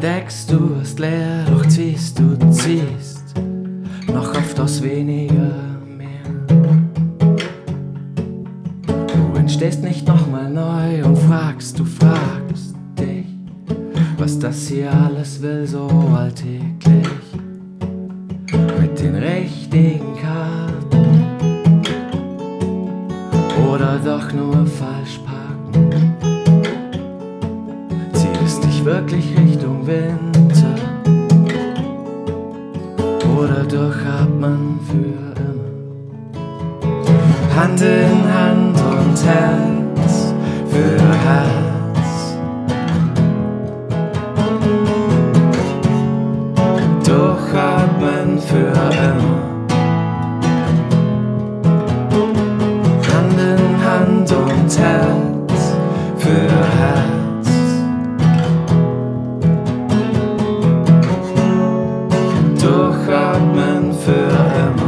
denkst, du bist leer, doch ziehst noch oft aus weniger mehr. Du entstehst nicht nochmal neu und fragst dich, was das hier alles will, so alltäglich. Mit den richtigen Karten oder doch nur falsch parken. Ziehst dich wirklich Richtung Winter oder durchatmen für immer. Hand in Hand und Herz für Herz. Durchatmen für immer. Hand in Hand und Herz für Herz. Durchatmen für immer.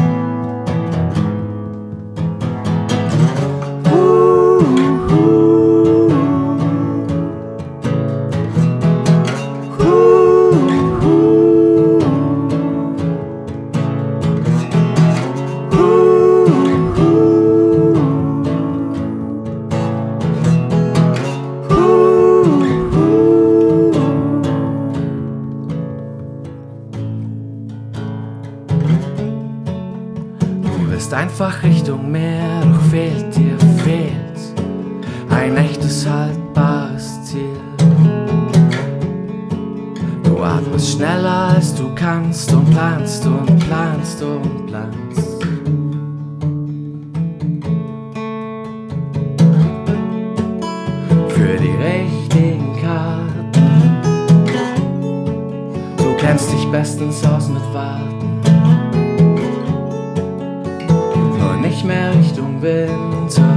Einfach Richtung Meer, doch fehlt ein echtes, haltbares Ziel. Du atmest schneller als du kannst und planst und planst und planst. Für die richtigen Karten, du kennst dich bestens aus mit Warten. Nicht mehr Richtung Winter,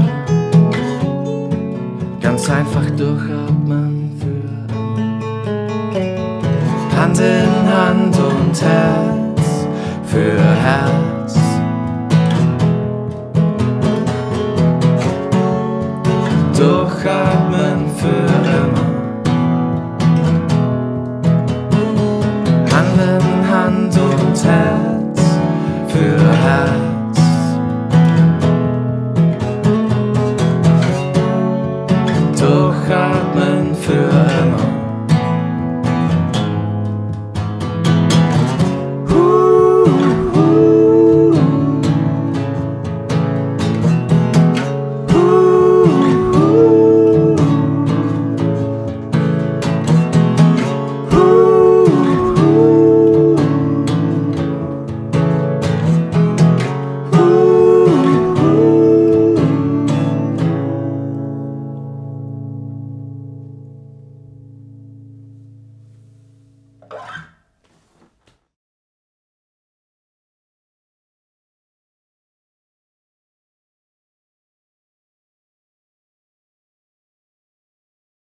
ganz einfach durchatmen für Hand in Hand und Herz für Herz. Durchatmen für